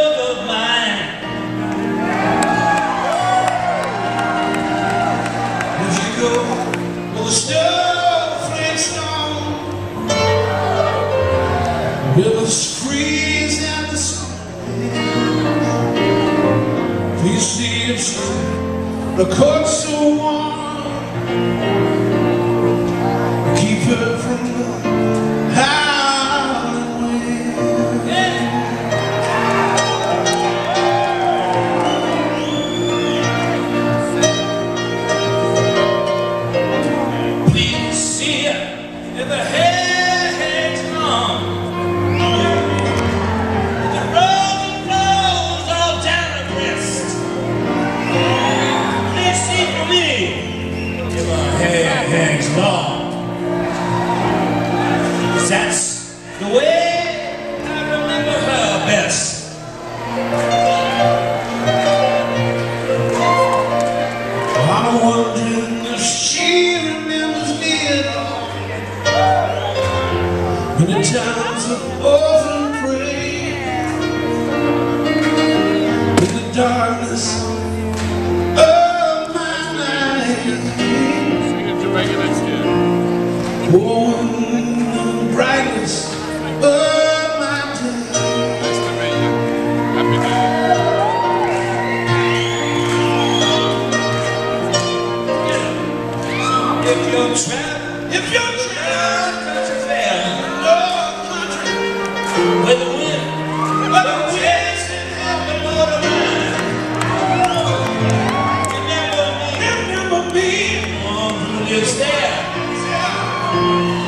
love of mine. If you go with a snowflake stone, rivers freeze and the sun, you see it's the court so warm, keep her from the howling wind. Please see her if the hair hangs long, the road flows all down her breast. Please see for me if her hair hangs long. That's the way I remember her best. I'm wondering if she remembers me at all, in the times of orphan prayer, in the darkness of my night, oh, brightness of my day. Nice to meet you. Happy New Year. If you're traveling country fair, Lord country, where the wind is and the Lord of mine, remember me, who lives there.